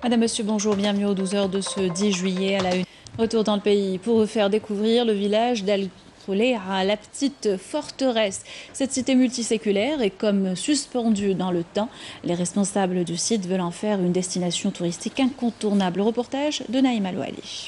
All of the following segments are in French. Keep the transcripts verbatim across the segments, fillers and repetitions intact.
Madame, Monsieur, bonjour, bienvenue aux douze heures de ce dix juillet à la une. Retour dans le pays pour vous faire découvrir le village d'Al Kholéa, la petite forteresse. Cette cité multiséculaire est comme suspendue dans le temps. Les responsables du site veulent en faire une destination touristique incontournable. Reportage de Naïm Alouali.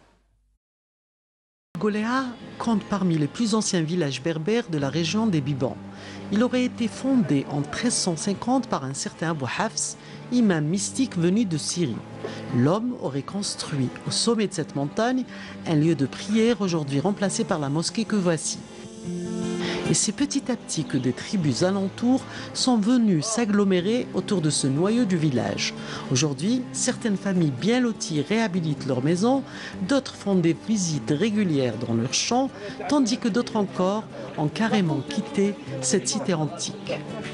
Kholéa compte parmi les plus anciens villages berbères de la région des Bibans. Il aurait été fondé en treize cent cinquante par un certain Abou Hafs, imam mystique venu de Syrie. L'homme aurait construit au sommet de cette montagne un lieu de prière aujourd'hui remplacé par la mosquée que voici. Et c'est petit à petit que des tribus alentours sont venues s'agglomérer autour de ce noyau du village. Aujourd'hui, certaines familles bien loties réhabilitent leurs maisons, d'autres font des visites régulières dans leurs champs, tandis que d'autres encore ont carrément quitté cette cité antique.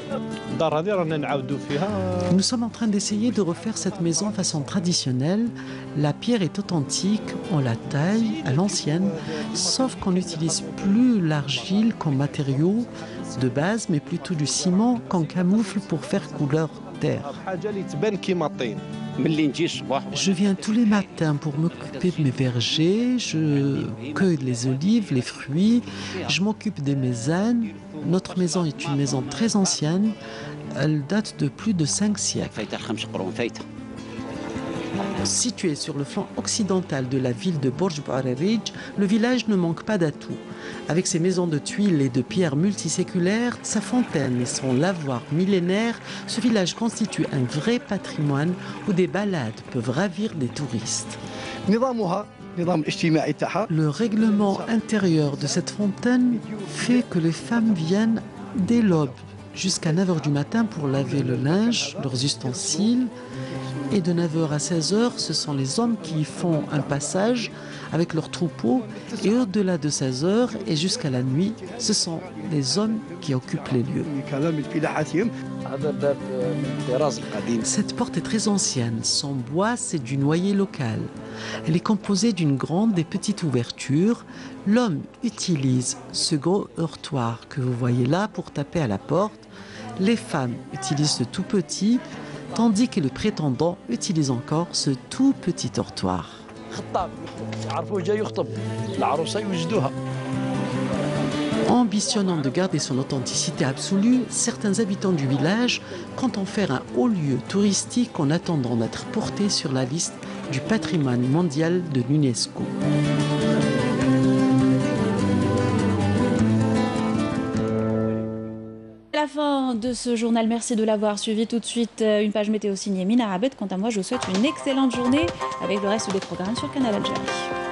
Nous sommes en train d'essayer de refaire cette maison de façon traditionnelle. La pierre est authentique, on la taille à l'ancienne, sauf qu'on n'utilise plus l'argile comme matériau de base, mais plutôt du ciment qu'on camoufle pour faire couleur terre. Je viens tous les matins pour m'occuper de mes vergers, je cueille les olives, les fruits, je m'occupe des mésanes. Notre maison est une maison très ancienne, elle date de plus de cinq siècles. Situé sur le flanc occidental de la ville de Borj Bouarerij, le village ne manque pas d'atouts. Avec ses maisons de tuiles et de pierres multiséculaires, sa fontaine et son lavoir millénaire, ce village constitue un vrai patrimoine où des balades peuvent ravir des touristes. Le règlement intérieur de cette fontaine fait que les femmes viennent dès l'aube jusqu'à neuf heures du matin pour laver le linge, leurs ustensiles. Et de neuf heures à seize heures, ce sont les hommes qui y font un passage avec leurs troupeaux. Et au-delà de seize heures et jusqu'à la nuit, ce sont les hommes qui occupent les lieux. Cette porte est très ancienne. Son bois, c'est du noyer local. Elle est composée d'une grande et petite ouverture. L'homme utilise ce gros heurtoir que vous voyez là pour taper à la porte. Les femmes utilisent ce tout petit, tandis que le prétendant utilise encore ce tout petit heurtoir. Ambitionnant de garder son authenticité absolue, certains habitants du village comptent en faire un haut lieu touristique en attendant d'être porté sur la liste du patrimoine mondial de l'UNESCO. À la fin de ce journal, merci de l'avoir suivi. Tout de suite, une page météo signée Mina Abed. Quant à moi, je vous souhaite une excellente journée avec le reste des programmes sur Canal Algérie.